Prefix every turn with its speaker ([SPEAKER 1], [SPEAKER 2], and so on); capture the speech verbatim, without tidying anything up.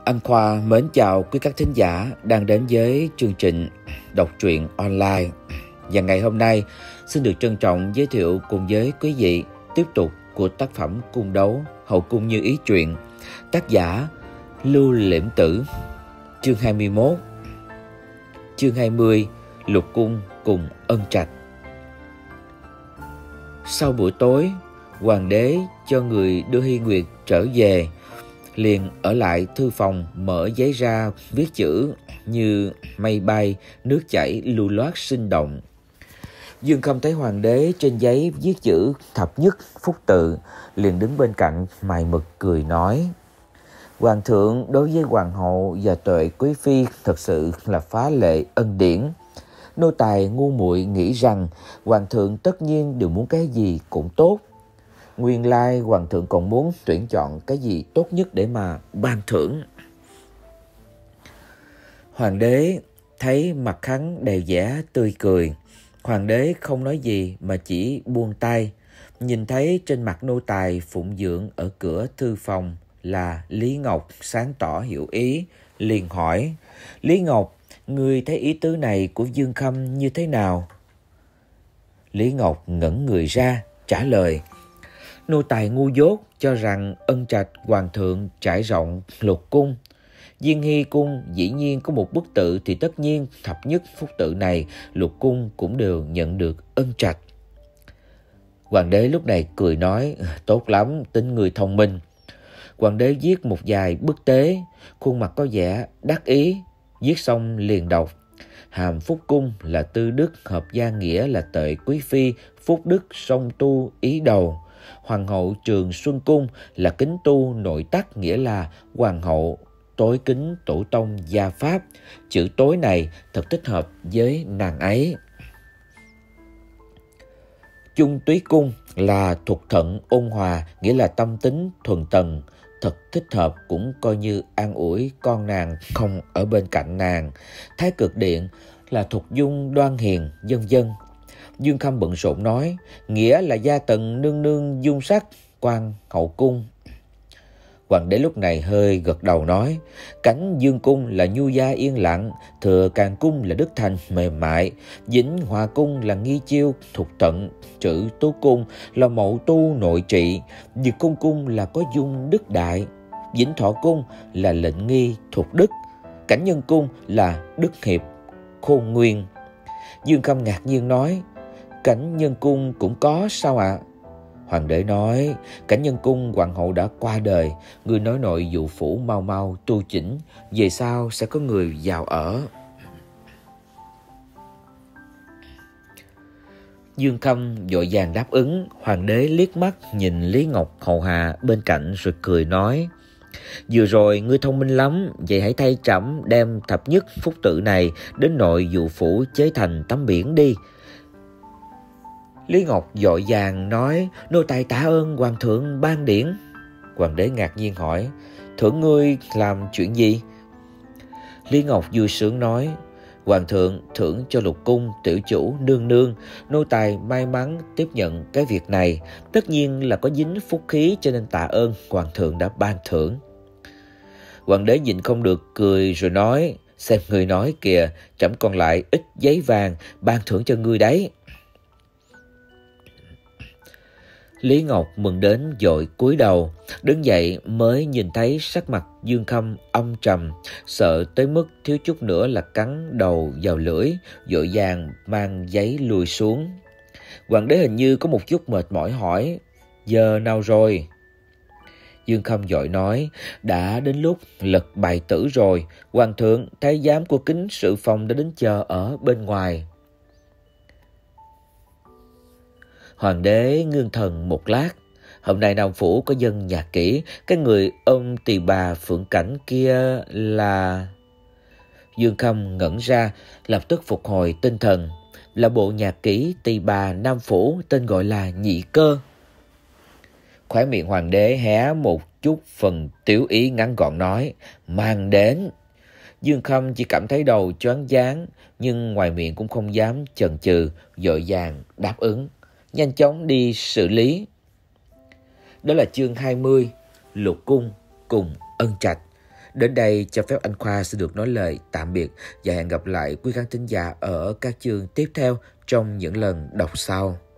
[SPEAKER 1] Anh Khoa mến chào quý các thính giả đang đến với chương trình đọc truyện online. Và ngày hôm nay xin được trân trọng giới thiệu cùng với quý vị tiếp tục của tác phẩm Cung Đấu Hậu Cung Như Ý Truyện, tác giả Lưu Liễm Tử. Chương hai mươi mốt. Chương hai mươi. Lục Cung cùng Ân Trạch. Sau buổi tối, hoàng đế cho người đưa Hy Nguyệt trở về, liền ở lại thư phòng mở giấy ra viết chữ như mây bay, nước chảy lưu loát sinh động. Dương Khâm thấy hoàng đế trên giấy viết chữ thập nhất phúc tự, liền đứng bên cạnh mày mực cười nói: Hoàng thượng đối với hoàng hậu và tuệ quý phi thật sự là phá lệ ân điển. Nô tài ngu muội nghĩ rằng hoàng thượng tất nhiên đều muốn cái gì cũng tốt. Nguyên lai hoàng thượng còn muốn tuyển chọn cái gì tốt nhất để mà ban thưởng. Hoàng đế thấy mặt hắn đầy vẻ tươi cười. Hoàng đế không nói gì mà chỉ buông tay. Nhìn thấy trên mặt nô tài phụng dưỡng ở cửa thư phòng là Lý Ngọc sáng tỏ hiểu ý, liền hỏi: Lý Ngọc, ngươi thấy ý tứ này của Dương Khâm như thế nào? Lý Ngọc ngẩn người ra, trả lời: Nô tài ngu dốt cho rằng Ân Trạch hoàng thượng trải rộng lục cung. Diên Hy cung dĩ nhiên có một bức tự, thì tất nhiên thập nhất phúc tự này lục cung cũng đều nhận được Ân Trạch. Hoàng đế lúc này cười nói: Tốt lắm, tính người thông minh. Hoàng đế viết một vài bức tế, khuôn mặt có vẻ đắc ý. Viết xong liền đọc: Hàm Phúc cung là tư đức, hợp gia nghĩa là tệ quý phi, phúc đức song tu ý đầu. Hoàng hậu Trường Xuân cung là kính tu nội tắc, nghĩa là hoàng hậu tối kính tổ tông gia pháp. Chữ tối này thật thích hợp với nàng ấy. Chung túy cung là thuộc thận ôn hòa, nghĩa là tâm tính thuần tần, thật thích hợp, cũng coi như an ủi con nàng không ở bên cạnh nàng. Thái cực điện là thuộc dung đoan hiền, vân vân. Dương Khâm bận rộn nói: Nghĩa là gia tần nương nương dung sắc, quan hậu cung. Hoàng đế lúc này hơi gật đầu nói: Cánh dương cung là nhu gia yên lặng, thừa càng cung là đức thành mềm mại, vĩnh hòa cung là nghi chiêu thuộc tận, trữ tú cung là mậu tu nội trị, dực cung cung là có dung đức đại, vĩnh thọ cung là lệnh nghi thuộc đức, cảnh nhân cung là đức hiệp khôn nguyên. Dương Khâm ngạc nhiên nói: Cảnh nhân cung cũng có sao ạ? À? Hoàng đế nói: Cảnh nhân cung hoàng hậu đã qua đời, người nói nội dụ phủ mau mau tu chỉnh, về sau sẽ có người vào ở. Dương Khâm vội vàng đáp ứng. Hoàng đế liếc mắt nhìn Lý Ngọc hầu hạ bên cạnh rồi cười nói: Vừa rồi ngươi thông minh lắm, vậy hãy thay trẫm đem thập nhất phúc tự này đến nội dụ phủ chế thành tấm biển đi. Lý Ngọc vội vàng nói: Nô tài tạ ơn hoàng thượng ban điển. Hoàng đế ngạc nhiên hỏi: Thưởng ngươi làm chuyện gì? Lý Ngọc vui sướng nói: Hoàng thượng thưởng cho lục cung tiểu chủ nương nương, nô tài may mắn tiếp nhận cái việc này, tất nhiên là có dính phúc khí, cho nên tạ ơn hoàng thượng đã ban thưởng. Hoàng đế nhìn không được cười rồi nói: Xem người nói kìa, trẫm còn lại ít giấy vàng ban thưởng cho ngươi đấy. Lý Ngọc mừng đến vội cúi đầu, đứng dậy mới nhìn thấy sắc mặt Dương Khâm âm trầm, sợ tới mức thiếu chút nữa là cắn đầu vào lưỡi, vội vàng mang giấy lùi xuống. Hoàng đế hình như có một chút mệt mỏi hỏi: Giờ nào rồi? Dương Khâm vội nói: Đã đến lúc lật bài tử rồi, hoàng thượng, thái giám của kính sự phòng đã đến chờ ở bên ngoài. Hoàng đế ngưng thần một lát. Hôm nay Nam Phủ có dân nhà kỹ, cái người ôm tỳ bà Phượng Cảnh kia là... Dương Khâm ngẩn ra, lập tức phục hồi tinh thần. Là bộ nhạc kỹ tỳ bà Nam Phủ, tên gọi là Nhị Cơ. Khóe miệng hoàng đế hé một chút phần tiểu ý, ngắn gọn nói: Mang đến. Dương Khâm chỉ cảm thấy đầu choáng váng, nhưng ngoài miệng cũng không dám chần chừ, vội vàng đáp ứng, nhanh chóng đi xử lý. Đó là chương hai mươi, Lục Cung cùng Ân Trạch. Đến đây cho phép anh Khoa sẽ được nói lời tạm biệt và hẹn gặp lại quý khán thính giả ở các chương tiếp theo trong những lần đọc sau.